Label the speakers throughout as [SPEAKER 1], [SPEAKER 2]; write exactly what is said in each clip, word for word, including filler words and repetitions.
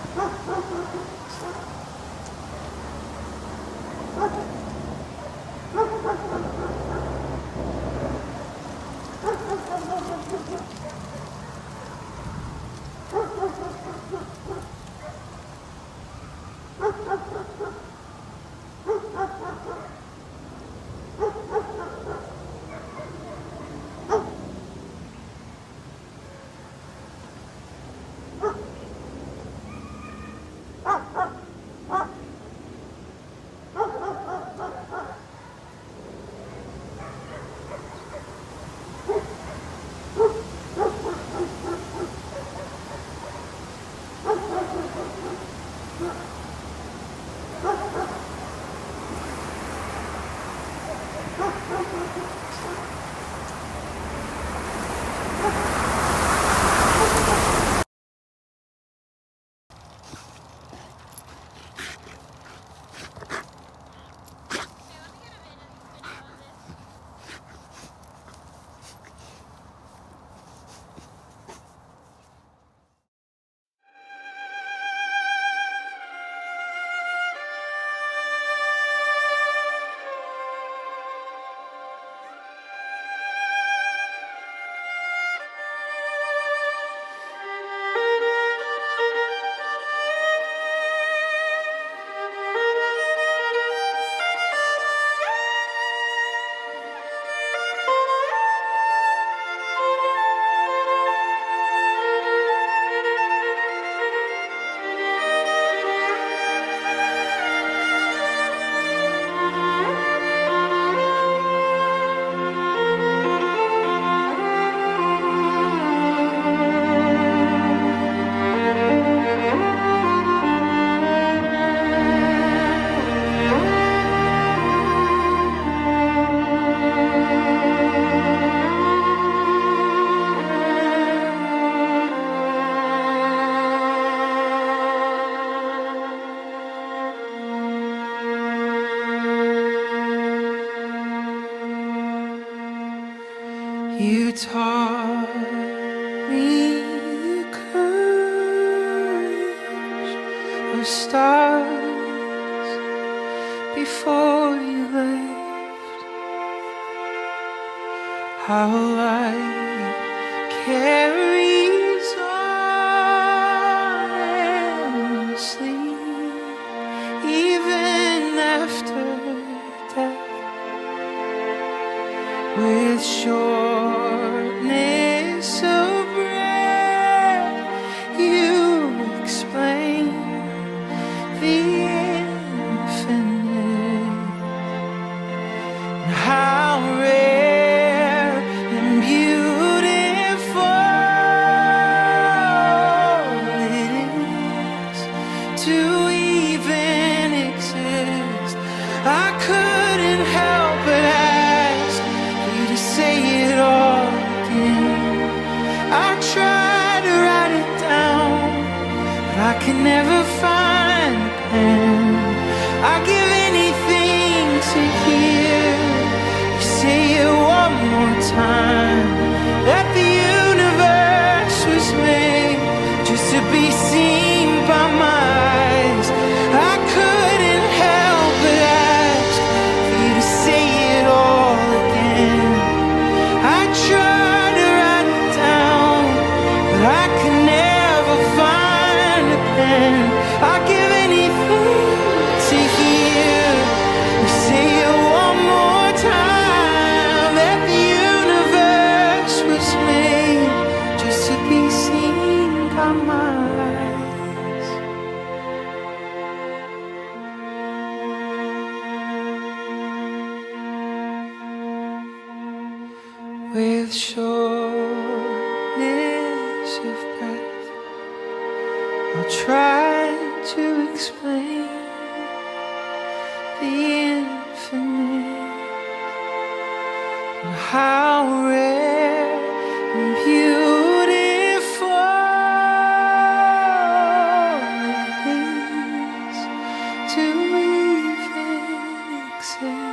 [SPEAKER 1] You taught me the courage of stars before you left, how light carries on endlessly, even after death. With shortness of breath, you explain the infinite, and how rare and beautiful it is to even exist. I couldn't help but ask to say it all again. I tried to write it down, but I can never find a pen. I'd give anything to hear you say it one more time, that the universe was made just to be seen by my eyes. I couldn't help but ask for you to say it all again. I tried to write it down, but I could never find a pen. I'd give anything to hear you say it one more time, that the universe was made just to be seen by my eyes. With shortness of breath, I'll try to explain the infinite, and how rare and beautiful it is to even exist.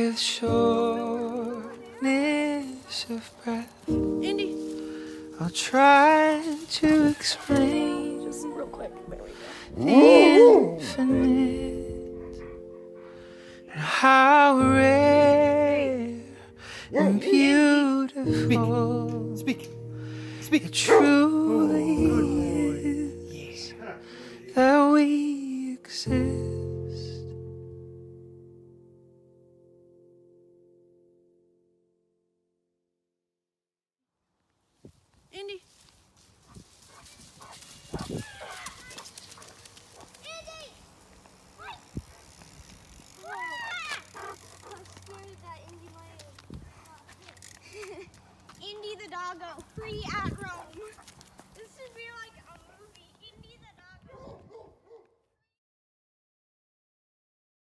[SPEAKER 1] with shortness of breath.
[SPEAKER 2] Indy.
[SPEAKER 1] I'll try to explain
[SPEAKER 2] Just real quick. There we go.
[SPEAKER 1] the infinite and how rare and beautiful
[SPEAKER 3] Speak. Speak.
[SPEAKER 1] it truly is that we exist.
[SPEAKER 2] Indy.
[SPEAKER 4] Indy! Wait! Whoa. I'm scared that Indy might have got hit. Indy the doggo, free at Rome.